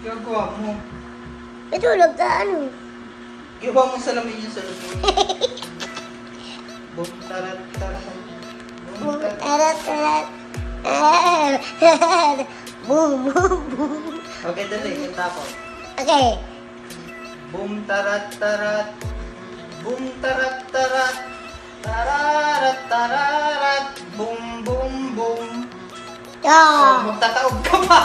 Gagawa mo. Natulog ka, ano? Gawa mo salamin yung salamin. Boom, tarat, tarat. Boom, tarat, tarat. Boom, boom, boom. Okay, dali. Kanta ko. Okay. Boom, tarat, tarat. Boom, tarat, tarat. Tararat, tararat. Boom, boom, boom. Ah. Magtataog ka pa.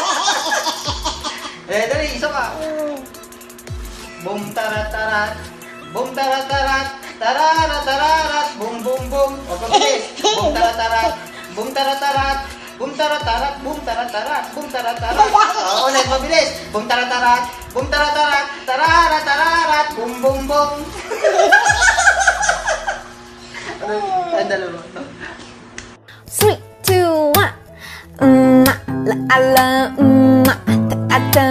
Dali. Isa pa. Boom, tarat, tarat. Boom, tarat, tarat. Tararat, tararat. Boom, boom, boom. O, pabilis. Boom, tarat, tarat. Boom, tarat, tarat. Boom, tarat, tarat. Boom, tarat, tarat. Boom, tarat, tarat. O, ulit, mabilis. Boom, tarat, tarat. Boom, tarat, tarat. Tararat, tararat. Boom, boom, boom. Ang dalawa. 3, 2, 1. La la ta ta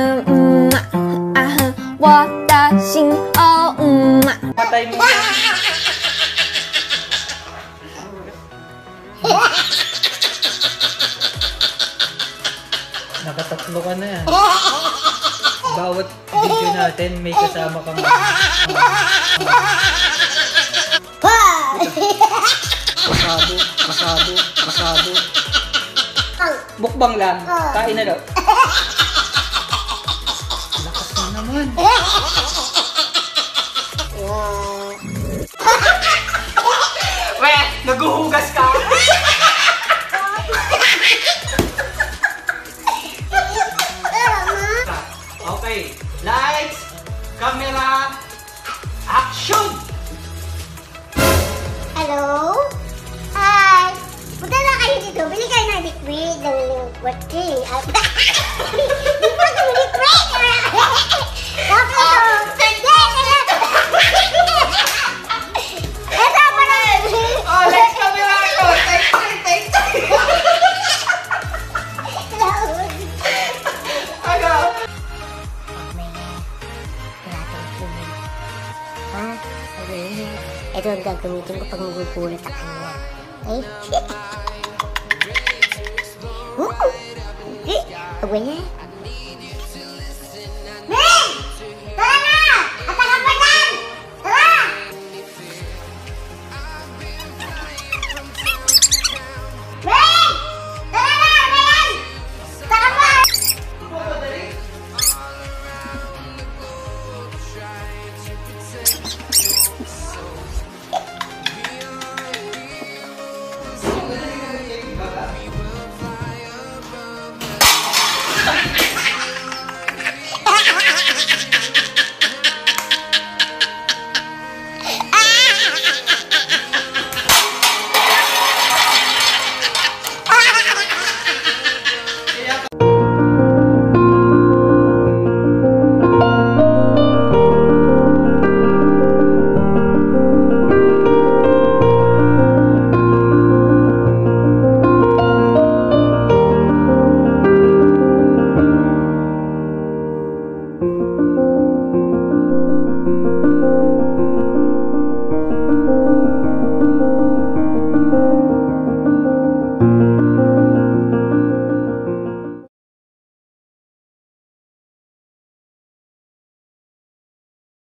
wa da xin o Patay mo. Nakatatlo ka na yan. Bawat video natin may kasama kang masabo, masabo, masabo. Mukbang lang. Kain na daw. Lakas mo naman. Weh, naguhugas ka. Okay, lights, camera, action! Hello? Hi! Punta na kayo dito. Bili kayo ng liquid. What tea? Di ba ito liquid? Ito pa na! Oh, lights, camera, action! Take. Ano? Ha? Okay. Ito ang gagamitin ko pag magugulat sa kanya. Okay? Okay. Agway na.